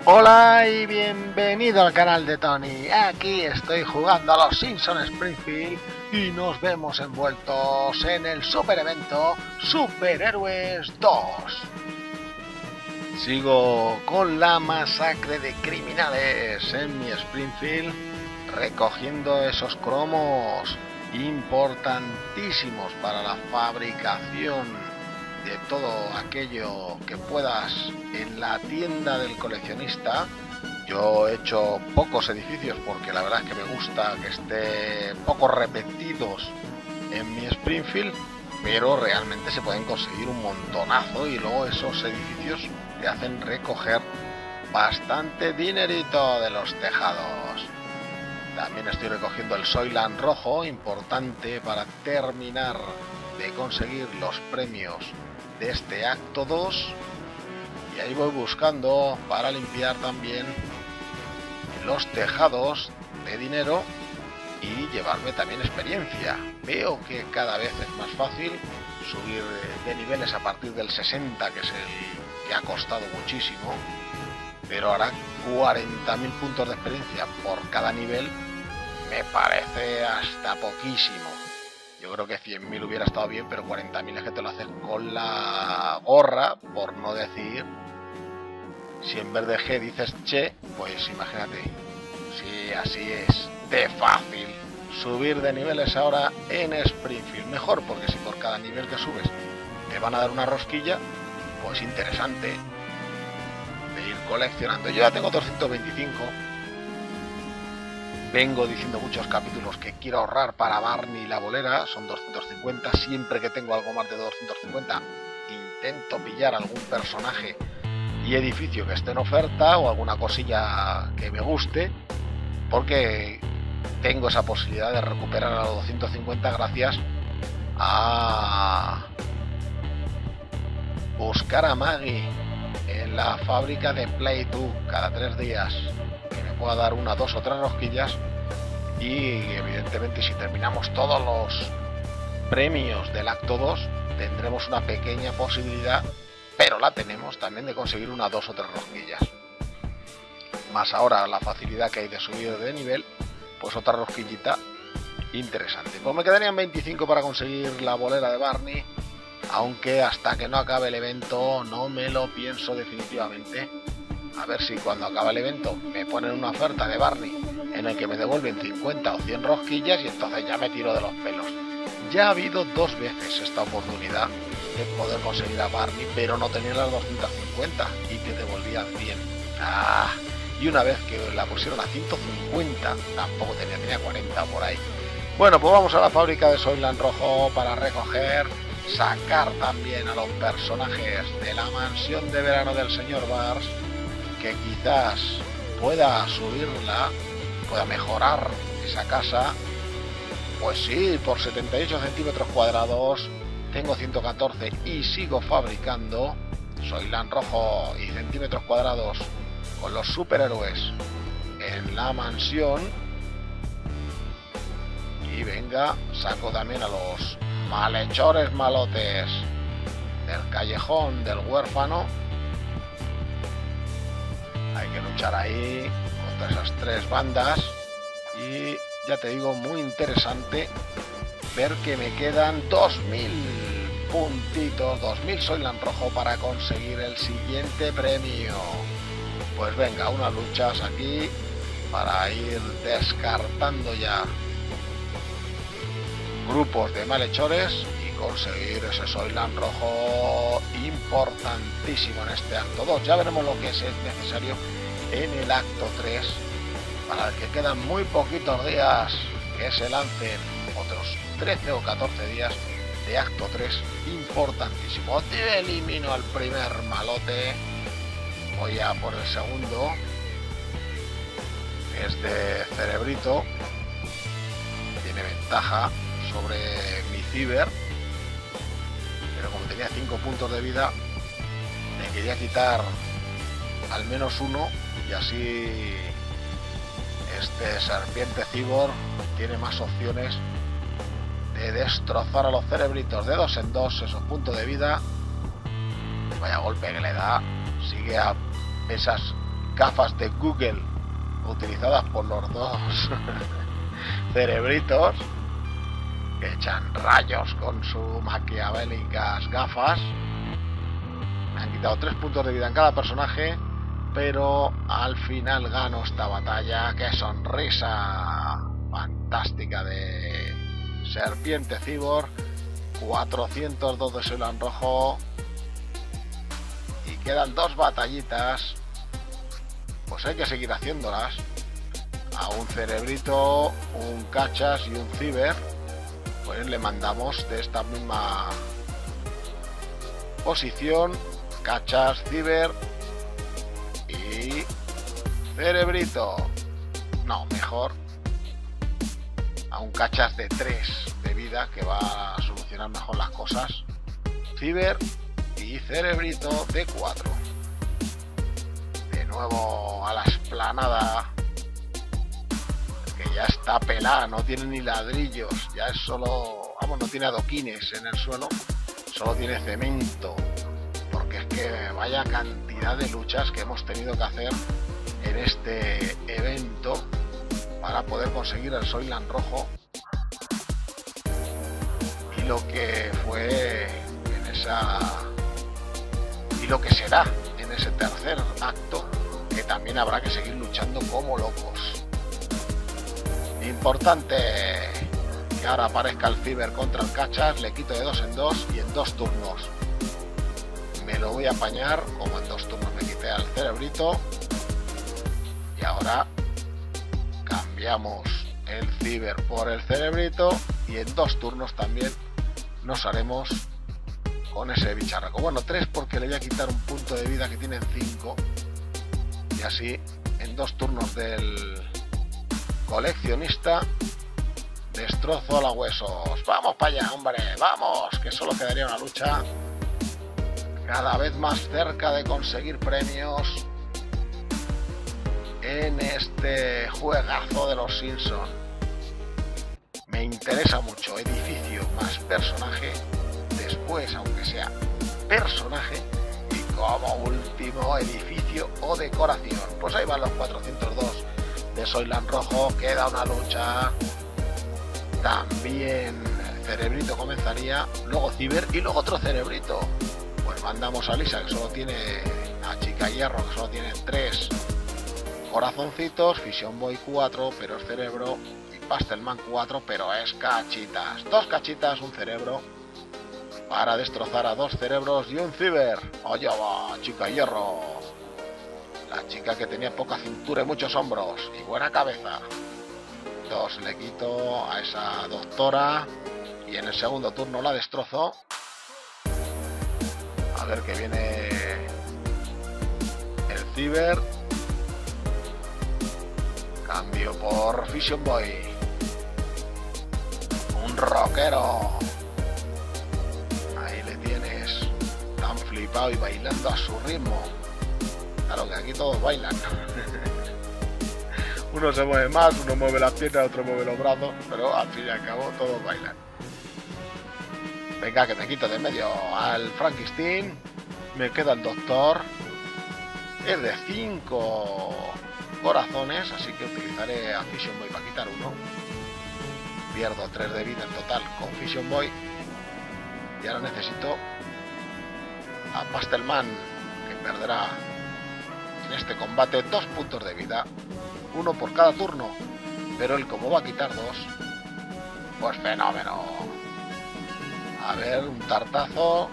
Hola y bienvenido al canal de Tony. Aquí estoy jugando a los Simpsons Springfield y nos vemos envueltos en el super evento Superhéroes 2. Sigo con la masacre de criminales en mi Springfield, recogiendo esos cromos importantísimos para la fabricación de todo aquello que puedas en la tienda del coleccionista. Yo he hecho pocos edificios porque la verdad es que me gusta que estén poco repetidos en mi Springfield, pero realmente se pueden conseguir un montonazo y luego esos edificios te hacen recoger bastante dinerito de los tejados. También estoy recogiendo el Soylent rojo, importante para terminar de conseguir los premios de este acto 2, y ahí voy buscando para limpiar también los tejados de dinero y llevarme también experiencia. Veo que cada vez es más fácil subir de niveles a partir del 60, que es el que ha costado muchísimo, pero ahora 40.000 puntos de experiencia por cada nivel me parece hasta poquísimo. Yo creo que 100.000 hubiera estado bien, pero 40.000 es que te lo hacen con la gorra, por no decir, si en vez de G dices che, pues imagínate. Sí, así es de fácil subir de niveles ahora en Springfield. Mejor, porque si por cada nivel que subes te van a dar una rosquilla, pues interesante de ir coleccionando. Yo ya tengo 225. Vengo diciendo muchos capítulos que quiero ahorrar para Barney y la bolera, son 250, siempre que tengo algo más de 250 intento pillar algún personaje y edificio que esté en oferta o alguna cosilla que me guste, porque tengo esa posibilidad de recuperar a los 250 gracias a buscar a Maggie en la fábrica de Play 2 cada 3 días. Pueda dar una, dos o tres rosquillas, y evidentemente si terminamos todos los premios del acto 2 tendremos una pequeña posibilidad, pero la tenemos también, de conseguir una, dos o tres rosquillas. Más ahora la facilidad que hay de subir de nivel, pues otra rosquillita interesante. Pues me quedarían 25 para conseguir la bolera de Barney, aunque hasta que no acabe el evento no me lo pienso definitivamente. A ver si cuando acaba el evento me ponen una oferta de Barney en el que me devuelven 50 o 100 rosquillas, y entonces ya me tiro de los pelos. Ya ha habido 2 veces esta oportunidad de poder conseguir a Barney, pero no tenía las 250 y te devolvían 100. Y una vez que la pusieron a 150, tampoco tenía 40 por ahí. Bueno, pues vamos a la fábrica de Soylent rojo para recoger, sacar también a los personajes de la mansión de verano del señor Bars, que quizás pueda subirla, pueda mejorar esa casa. Pues sí, por 78 centímetros cuadrados tengo 114 y sigo fabricando Soylent rojo y centímetros cuadrados con los superhéroes en la mansión. Y venga, saco también a los malhechores malotes del callejón del huérfano. Hay que luchar ahí contra esas 3 bandas, y ya te digo, muy interesante ver que me quedan 2.000 puntitos, 2.000 Soylent rojo para conseguir el siguiente premio. Pues venga, unas luchas aquí para ir descartando ya grupos de malhechores y conseguir ese Soylent rojo importantísimo en este acto 2. Ya veremos lo que es necesario en el acto 3, para el que quedan muy poquitos días que se lancen otros 13 o 14 días de acto 3 importantísimo. Elimino al primer malote, voy a por el segundo, que es de Cerebrito, tiene ventaja sobre mi Ciber, pero como tenía 5 puntos de vida le quería quitar al menos uno, y así este serpiente cibor tiene más opciones de destrozar a los cerebritos de 2 en 2 esos puntos de vida. Vaya golpe que le da, sigue a esas gafas de Google utilizadas por los dos cerebritos que echan rayos con sus maquiavélicas gafas. Me han quitado 3 puntos de vida en cada personaje, pero al final gano esta batalla. ¡Qué sonrisa fantástica de Serpiente Cyborg! 402 de Soyland rojo. Y quedan 2 batallitas. Pues hay que seguir haciéndolas. A un cerebrito, un cachas y un ciber, pues le mandamos de esta misma posición cachas, ciber y cerebrito. No, mejor a un cachas de 3 de vida, que va a solucionar mejor las cosas. Ciber y cerebrito de 4. De nuevo a la esplanada, que ya está pelada, no tiene ni ladrillos, ya es solo, vamos, no tiene adoquines en el suelo, solo tiene cemento, porque es que vaya cantidad de luchas que hemos tenido que hacer en este evento para poder conseguir el Soyland rojo. Y lo que fue en esa, y lo que será en ese tercer acto, que también habrá que seguir luchando como locos. Importante que ahora aparezca el ciber contra el cachas, le quito de 2 en 2 y en 2 turnos me lo voy a apañar, como en 2 turnos me quité al cerebrito. Y ahora cambiamos el ciber por el cerebrito y en 2 turnos también nos haremos con ese bicharraco. Bueno, 3 porque le voy a quitar un punto de vida que tienen 5, y así en 2 turnos del coleccionista destrozo a los huesos. Vamos para allá, hombre, vamos, que solo quedaría una lucha. Cada vez más cerca de conseguir premios en este juegazo de los Simpsons. Me interesa mucho edificio más personaje, después, aunque sea personaje, y como último edificio o decoración. Pues ahí van los 402 de Soyland rojo. Queda una lucha. También cerebrito comenzaría, luego ciber y luego otro cerebrito. Pues mandamos a Lisa, que solo tiene, a Chica Hierro, que solo tiene 3 corazoncitos, Fission Boy 4, pero es cerebro, y Pastelman 4, pero es cachitas. 2 cachitas, un cerebro, para destrozar a 2 cerebros y un ciber. Allá va Chica Hierro, la chica que tenía poca cintura y muchos hombros y buena cabeza. 2 le quito a esa doctora y en el segundo turno la destrozo. A ver que viene el ciber. Cambio por Fission Boy, un rockero. Ahí le tienes, tan flipado y bailando a su ritmo. Claro que aquí todos bailan. Uno se mueve más, uno mueve las piernas, otro mueve los brazos, pero al fin y al cabo todos bailan. Venga, que me quito de medio al Frankenstein. Me queda el doctor. Es de 5 corazones, así que utilizaré a Fission Boy para quitar uno. Pierdo 3 de vida en total con Fission Boy. Y ahora necesito a Pastelman, que perderá en este combate 2 puntos de vida, 1 por cada turno, pero él, como va a quitar 2, pues fenómeno. A ver, un tartazo.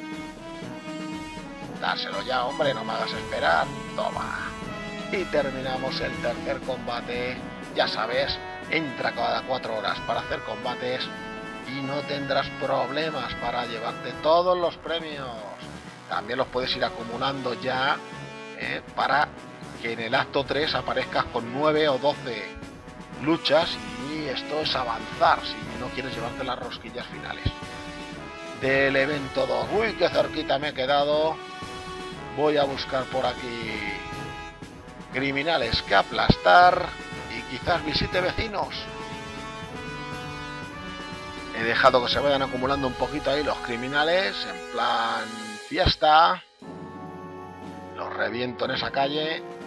Dárselo ya, hombre, no me hagas esperar. Toma. Y terminamos el tercer combate. Ya sabes, entra cada 4 horas para hacer combates y no tendrás problemas para llevarte todos los premios. También los puedes ir acumulando ya, para que en el acto 3 aparezcas con 9 o 12 luchas, y esto es avanzar si no quieres llevarte las rosquillas finales del evento 2. Uy, qué cerquita me he quedado. Voy a buscar por aquí criminales que aplastar y quizás visite vecinos. He dejado que se vayan acumulando un poquito ahí los criminales, en plan fiesta. Los reviento en esa calle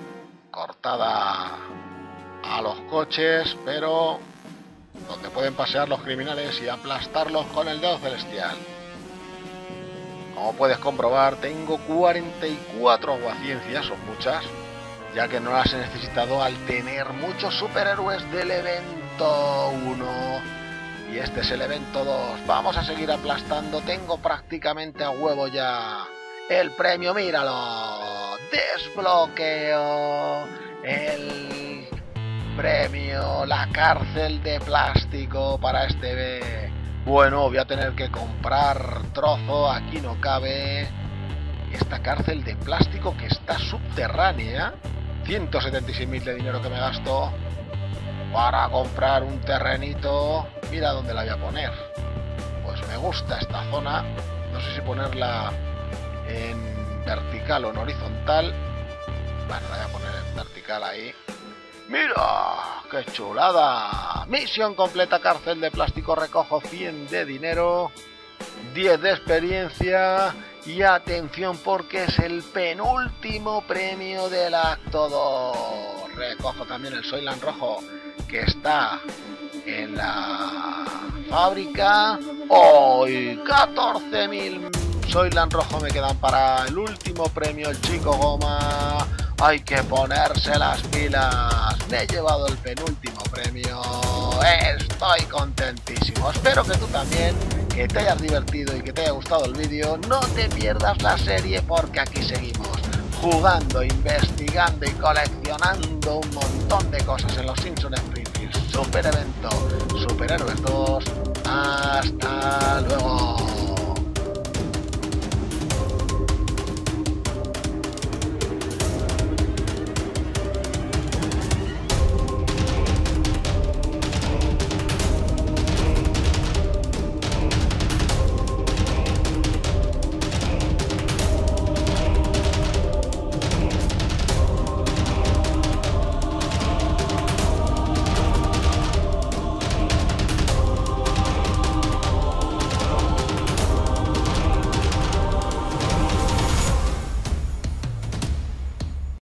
cortada a los coches, pero donde pueden pasear los criminales y aplastarlos con el dedo celestial. Como puedes comprobar, tengo 44 aguaciencias, son muchas, ya que no las he necesitado al tener muchos superhéroes del evento 1. Y este es el evento 2. Vamos a seguir aplastando. Tengo prácticamente a huevo ya el premio, míralo. Desbloqueo el premio, la cárcel de plástico para este. Bueno, voy a tener que comprar trozo. Aquí no cabe. Esta cárcel de plástico que está subterránea. 176.000 de dinero que me gasto para comprar un terrenito. Mira dónde la voy a poner. Pues me gusta esta zona. No sé si ponerla en vertical o en horizontal. Bueno, la voy a poner en vertical ahí. ¡Mira! ¡Qué chulada! Misión completa, cárcel de plástico. Recojo 100 de dinero, 10 de experiencia. Y atención, porque es el penúltimo premio del acto 2. Recojo también el Soylent rojo que está en la fábrica. ¡Hoy! 14.000 Soylent rojo me quedan para el último premio, el chico goma. Hay que ponerse las pilas. Me he llevado el penúltimo premio. Estoy contentísimo. Espero que tú también, que te hayas divertido y que te haya gustado el vídeo. No te pierdas la serie, porque aquí seguimos jugando, investigando y coleccionando un montón de cosas en los Simpsons Springfield Super Evento Superhéroes 2. Hasta luego.